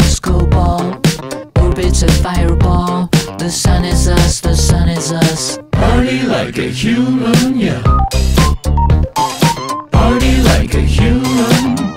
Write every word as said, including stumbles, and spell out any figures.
disco ball, orbits a fireball. The sun is us, the sun is us. Party like a human, yeah. Party like a human.